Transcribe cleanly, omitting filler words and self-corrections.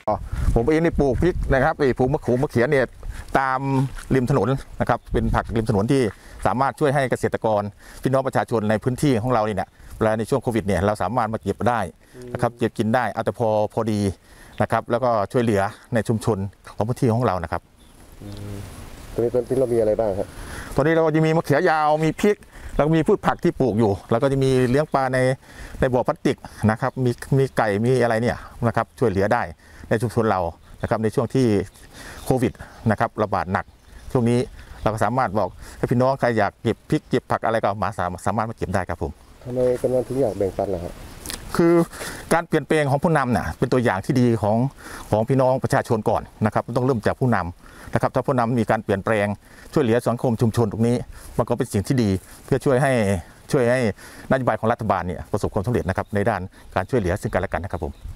ผมเองได้ปลูกพริกนะครับปลูกมะขูดมะเขือเนี่ยตามริมถนนนะครับเป็นผักริมถนนที่สามารถช่วยให้เกษตรกรพี่น้องประชาชนในพื้นที่ของเราเนี่ยเวลาในช่วงโควิดเนี่ยเราสามารถมาเก็บได้นะครับเก็บกินได้เอาแต่พอดีนะครับแล้วก็ช่วยเหลือในชุมชนของพื้นที่ของเรานะครับตอนนี้เรามีอะไรบ้างครับตอนนี้เราจะมีมะเขือยาวมีพริกแล้วก็มีพืชผักที่ปลูกอยู่แล้วก็จะมีเลี้ยงปลาในบ่อพลาสติกนะครับมีไก่มีอะไรเนี่ยนะครับช่วยเหลือได้ในชุมชนเรานะครับในช่วงที่โควิดนะครับระบาดหนักช่วงนี้เราก็สามารถบอกให้พี่น้องใครอยากเก็บพริกเก็บผักอะไรก็สามารถมาเก็บได้ครับผมทำไมกำนันถึงอยากแบ่งปันล่ะครับคือการเปลี่ยนแปลงของผู้นำเนี่ยเป็นตัวอย่างที่ดีของพี่น้องประชาชนก่อนนะครับต้องเริ่มจากผู้นำนะครับถ้าผู้นำมีการเปลี่ยนแปลงช่วยเหลือสังคมชุมชนตรงนี้มันก็เป็นสิ่งที่ดีเพื่อช่วยให้นโยบายของรัฐบาลเนี่ยประสบความสำเร็จนะครับในด้านการช่วยเหลือซึ่งกันและกันนะครับผม